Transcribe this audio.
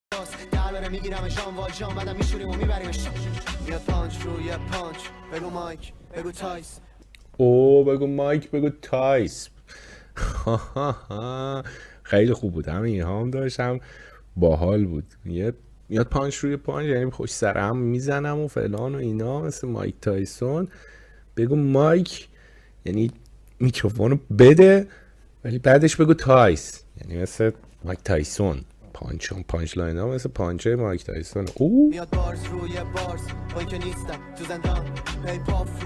درباره میگیرم شام والشام بعدم میشوریم و میبریمش یه پانچ روی پانچ بگو مایک بگو تایس او بگو مایک بگو تایس. خیلی خوب بود، هم ایهام داشت هم باحال بود. یاد پانچ روی پانچ یعنی خوش سر هم میزنم و فلان و اینا مثل مایک تایسون. بگو مایک یعنی میکروفونو بده ولی بعدش بگو تایس یعنی مثل مایک تایسون. پانچ لاین ها مثل پانچه مایک تایسون. میاد بارز روی بارز با اینکه نیستم تو زندان